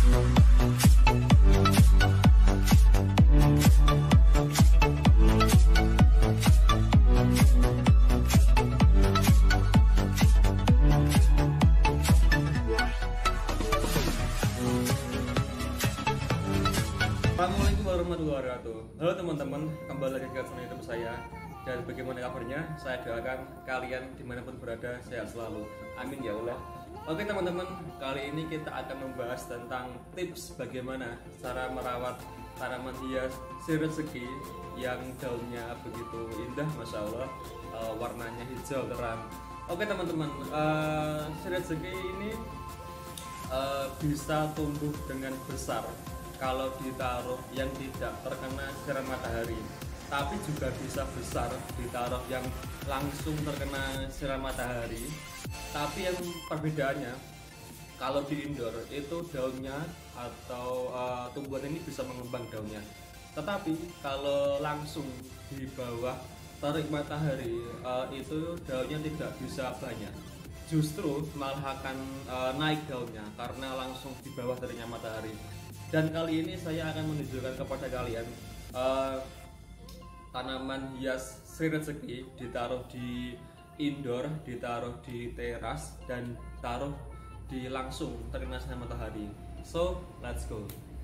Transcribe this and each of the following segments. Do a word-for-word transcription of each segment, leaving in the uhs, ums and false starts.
Assalamualaikum warahmatullahi wabarakatuh. Halo teman-teman, kembali lagi ke channel YouTube saya. Dan bagaimana kabarnya? Saya doakan kalian dimanapun berada sehat selalu. Amin ya Allah. Oke teman-teman, kali ini kita akan membahas tentang tips bagaimana cara merawat tanaman hias sirih rezeki yang daunnya begitu indah, masya Allah, uh, warnanya hijau terang. Oke teman-teman, uh, sirih rezeki ini uh, bisa tumbuh dengan besar kalau ditaruh yang tidak terkena sinar matahari, tapi juga bisa besar ditaruh yang langsung terkena sinar matahari. Tapi yang perbedaannya, kalau di indoor itu daunnya atau uh, tumbuhan ini bisa mengembang daunnya, tetapi kalau langsung di bawah terik matahari uh, itu daunnya tidak bisa banyak, justru malah akan uh, naik daunnya karena langsung di bawah teriknya matahari. Dan kali ini saya akan menunjukkan kepada kalian uh, tanaman hias sirih rezeki ditaruh di indoor, ditaruh di teras, dan taruh di langsung terkena sinar matahari. So, let's go.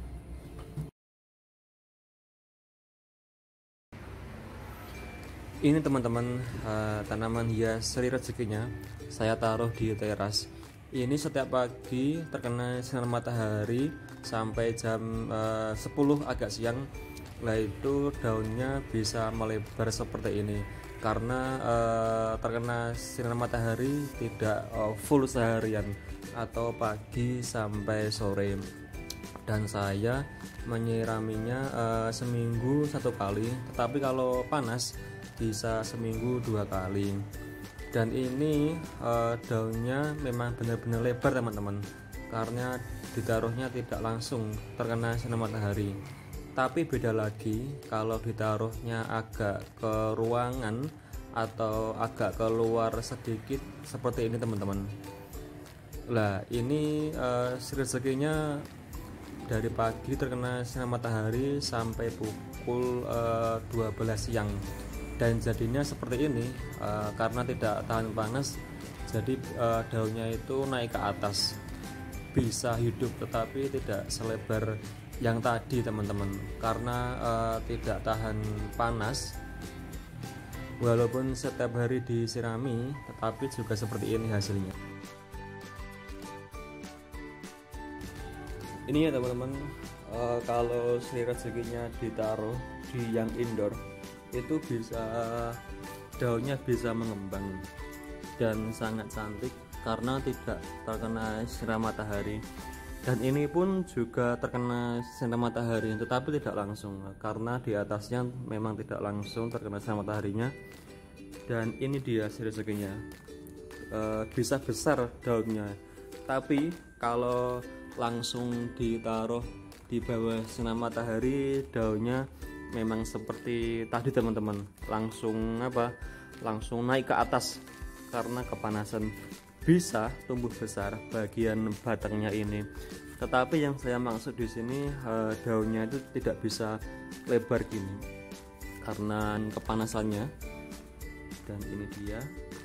Ini teman-teman, uh, tanaman hias sirih rezekinya saya taruh di teras. Ini setiap pagi terkena sinar matahari sampai jam uh, sepuluh agak siang. Lah itu daunnya bisa melebar seperti ini karena uh, terkena sinar matahari tidak uh, full seharian atau pagi sampai sore. Dan saya menyiraminya uh, seminggu satu kali, tetapi kalau panas bisa seminggu dua kali. Dan ini uh, daunnya memang benar-benar lebar teman-teman, karena ditaruhnya tidak langsung terkena sinar matahari. Tapi beda lagi kalau ditaruhnya agak ke ruangan atau agak keluar sedikit seperti ini teman-teman. Lah ini uh, sirih rezekinya dari pagi terkena sinar matahari sampai pukul uh, dua belas siang. Dan jadinya seperti ini uh, karena tidak tahan panas, jadi uh, daunnya itu naik ke atas, bisa hidup tetapi tidak selebar yang tadi teman-teman, karena uh, tidak tahan panas. Walaupun setiap hari disirami, tetapi juga seperti ini hasilnya. Ini ya teman-teman, uh, kalau sirih rezekinya ditaruh di yang indoor, itu bisa daunnya bisa mengembang dan sangat cantik karena tidak terkena sinar matahari. Dan ini pun juga terkena sinar matahari tetapi tidak langsung karena di atasnya memang tidak langsung terkena sinar mataharinya. Dan ini dia sirih rezekinya, e, bisa besar daunnya, tapi kalau langsung ditaruh di bawah sinar matahari daunnya memang seperti tadi teman-teman, langsung apa langsung naik ke atas karena kepanasan. Bisa tumbuh besar bagian batangnya ini, tetapi yang saya maksud di sini eh, daunnya itu tidak bisa lebar gini karena kepanasannya. Dan ini dia.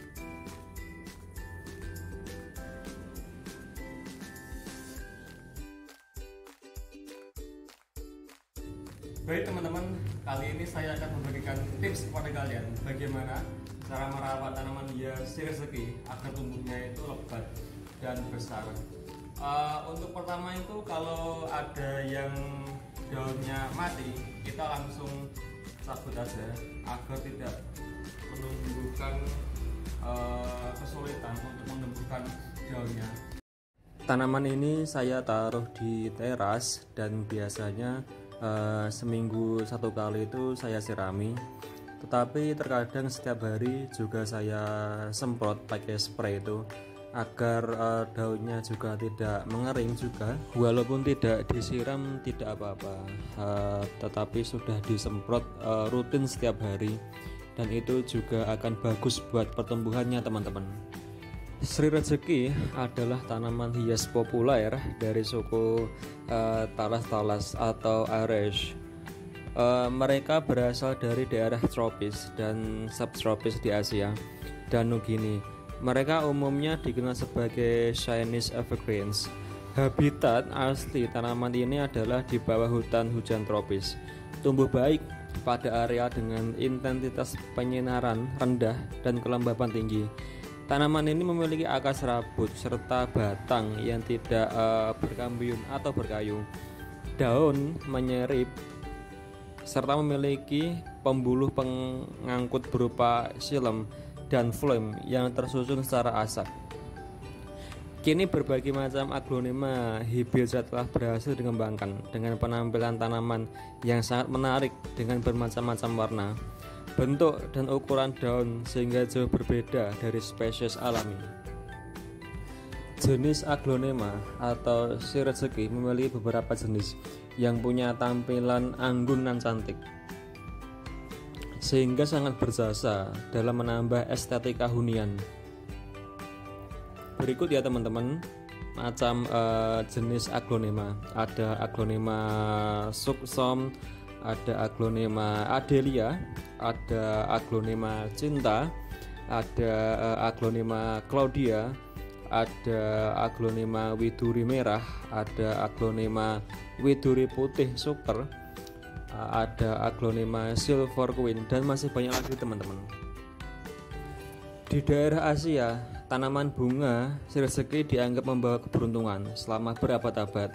Baik teman-teman, kali ini saya akan memberikan tips kepada kalian bagaimana cara merawat tanaman hias sirih rezeki agar tumbuhnya itu lebat dan besar. Uh, untuk pertama itu kalau ada yang daunnya mati, kita langsung cabut aja agar tidak menimbulkan uh, kesulitan untuk menumbuhkan daunnya. Tanaman ini saya taruh di teras dan biasanya Uh, seminggu satu kali itu saya sirami, tetapi terkadang setiap hari juga saya semprot pakai spray itu agar uh, daunnya juga tidak mengering juga. Walaupun tidak disiram tidak apa-apa, uh, tetapi sudah disemprot uh, rutin setiap hari, dan itu juga akan bagus buat pertumbuhannya teman-teman. Sri Rezeki adalah tanaman hias populer dari suku uh, Talas-Talas atau Irish. Uh, mereka berasal dari daerah tropis dan subtropis di Asia dan Nugini. Mereka umumnya dikenal sebagai Chinese evergreens. Habitat asli tanaman ini adalah di bawah hutan hujan tropis. Tumbuh baik pada area dengan intensitas penyinaran rendah dan kelembapan tinggi. Tanaman ini memiliki akar serabut serta batang yang tidak uh, berkambium atau berkayu. Daun menyerip serta memiliki pembuluh pengangkut berupa xilem dan phloem yang tersusun secara asap. Kini berbagai macam aglonema hibrida telah berhasil dikembangkan dengan penampilan tanaman yang sangat menarik dengan bermacam-macam warna, bentuk dan ukuran daun sehingga jauh berbeda dari spesies alami. Jenis aglonema atau Sri Rezeki memiliki beberapa jenis yang punya tampilan anggun dan cantik, sehingga sangat berjasa dalam menambah estetika hunian. Berikut ya teman-teman, macam uh, jenis aglonema. Ada aglonema sucsom, ada aglonema adelia, ada aglonema cinta, ada uh, aglonema claudia, ada aglonema widuri merah, ada aglonema widuri putih super, uh, ada aglonema silver queen, dan masih banyak lagi teman-teman. Di daerah Asia, tanaman bunga Sri Rezeki dianggap membawa keberuntungan selama berabad-abad.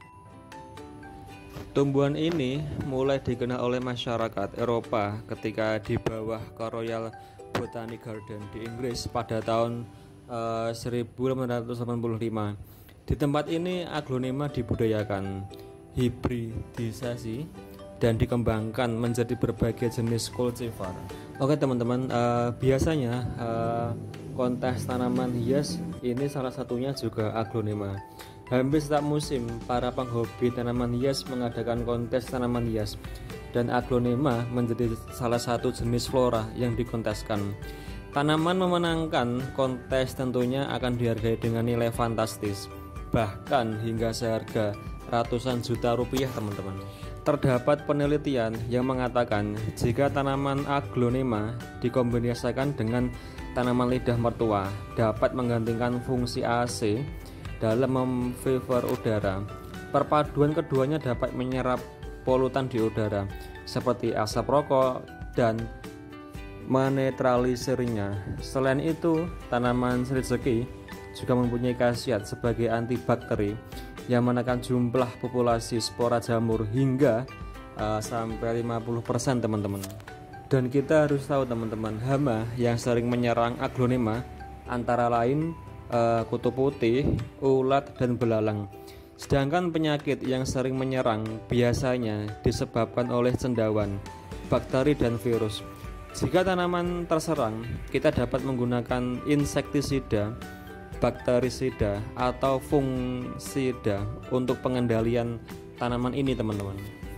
Tumbuhan ini mulai dikenal oleh masyarakat Eropa ketika di bawah ke Royal Botanic Garden di Inggris pada tahun uh, seribu delapan ratus delapan puluh lima. Di tempat ini aglonema dibudidayakan, hibridisasi, dan dikembangkan menjadi berbagai jenis cultivar. Oke teman-teman, uh, biasanya uh, kontes tanaman hias ini salah satunya juga aglonema. Hampir setiap musim para penghobi tanaman hias mengadakan kontes tanaman hias, dan aglonema menjadi salah satu jenis flora yang dikonteskan. Tanaman memenangkan kontes tentunya akan dihargai dengan nilai fantastis, bahkan hingga seharga ratusan juta rupiah teman-teman. Terdapat penelitian yang mengatakan jika tanaman aglonema dikombinasikan dengan tanaman lidah mertua dapat menggantikan fungsi A C dalam memfilter udara. Perpaduan keduanya dapat menyerap polutan di udara seperti asap rokok dan menetralisirnya. Selain itu, tanaman Sri Rezeki juga mempunyai khasiat sebagai antibakteri yang menekan jumlah populasi spora jamur hingga uh, sampai lima puluh persen teman-teman. Dan kita harus tahu teman-teman, hama yang sering menyerang aglonema antara lain uh, kutu putih, ulat, dan belalang. Sedangkan penyakit yang sering menyerang biasanya disebabkan oleh cendawan, bakteri, dan virus. Jika tanaman terserang, kita dapat menggunakan insektisida, bakterisida, atau fungisida untuk pengendalian tanaman ini teman-teman.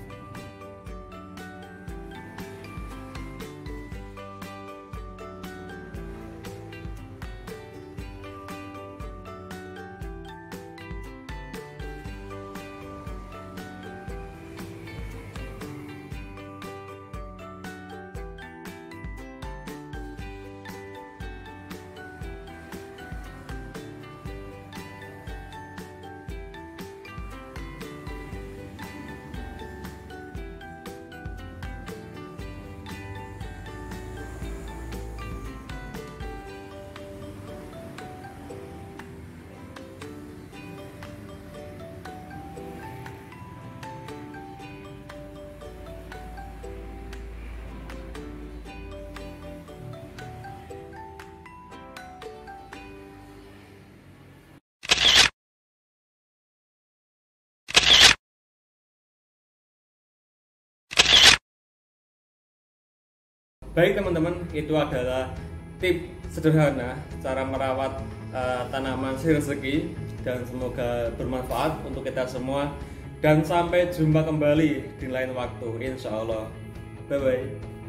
Baik teman-teman, itu adalah tip sederhana cara merawat uh, tanaman Sri Rezeki, dan semoga bermanfaat untuk kita semua, dan sampai jumpa kembali di lain waktu insya Allah. Bye bye.